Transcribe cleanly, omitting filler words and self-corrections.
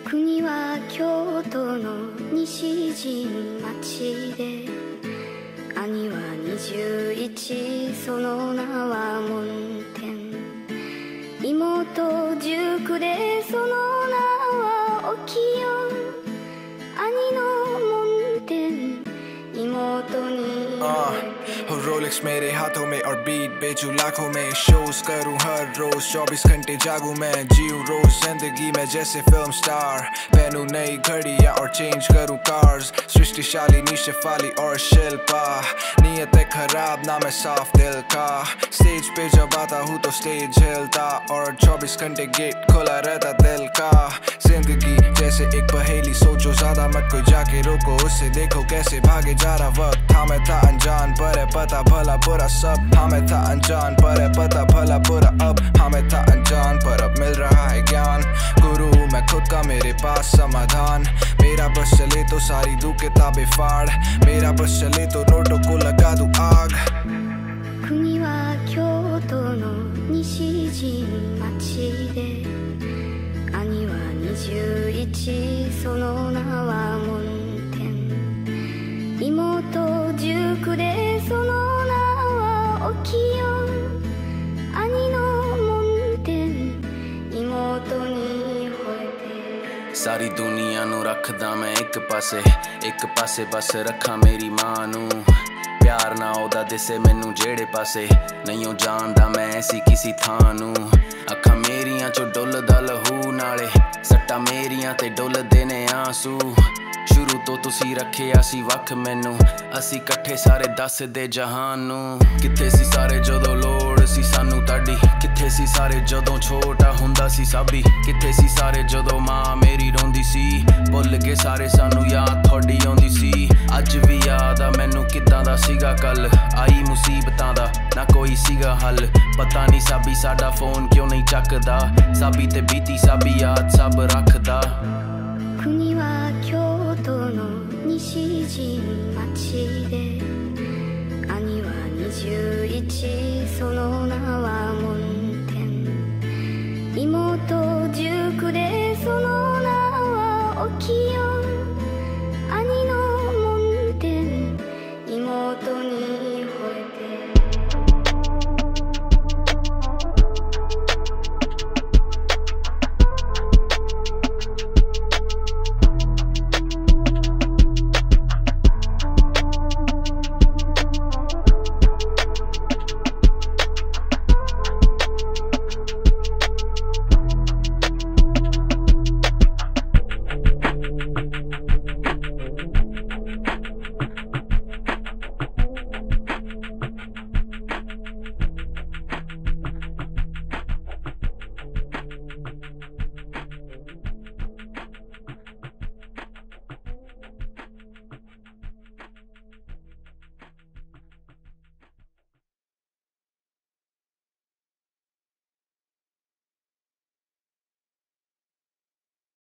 国は京都の西陣町で、兄は21、その名は門天。妹19で、その名はお清。兄の門天、妹に रोलेक्स मेरे हाथों में और बीट बेचूं लाखों में। शोज करूं हर रोज 24 घंटे जागूं मैं। जीऊं रोज जिंदगी में जैसे फिल्म स्टार। पहनूं नई घड़ियां और चेंज करूं कार्स। सृष्टिशालिनी शेफाली और शिल्पा। नीयत है खराब ना मैं साफ दिल का। स्टेज पे जब आता हूँ तो स्टेज हिलता और 24 घंटे गेट खुला रहता दिल का। जिंदगी जैसे एक पहेली, सोचो ज्यादा मत कोई जाके रोको उसे, देखो कैसे भागे जा रहा वक्त। हाँ मैं था अनजान पर है पता भला बुरा सब। हाँ मैं था अनजान पर है पता भला बुरा अब। हाँ मैं था अनजान पर अब मिल रहा है ज्ञान। गुरु हूँ मैं खुद का, मेरे पास समाधान। मेरा बस चले तो सारी दूं किताबें फाड़। मेरा बस चले तो नोटों को लगा दूं आग। 国は京都の西陣町で、兄は21、その名は門天。妹19で、その名はお清。兄の門天、妹に吠えて। सारी दुनिया नू रखदा मैं एक पासे बस रखा मेरी मां नू। प्यार ना ओदा दिसे मैनू जेड़े पासे, नहीं ओ जानदा मैं ऐसी किसी थां नू। अखां मेरियां चो डुलदा लहू नाले, सट्टा मेरियां ते डुलदे ने आंसू। शुरू तो तुसी रखिया सी वख मैनू, असी कट्ठे सारे दसदे जहान नू। किथे सी सारे जदों लोड़ सी सानू ताडी, किथे सी सारे जदों छोटा हुंदा सी साबी। किथे सी सारे जदों मां मेरी रोंदी सी, भुल गए सारे सानू याद थोड़ी आउंदी सी। अज भी याद आ मैनू किदां दा सीगा कल, आई मुसीबतां दा ना कोई सीगा हल। पता नहीं साबी साडा फोन क्यों नहीं चकदा, साबी ते बीती साबी याद सब रखदा। 国は京都の西陣町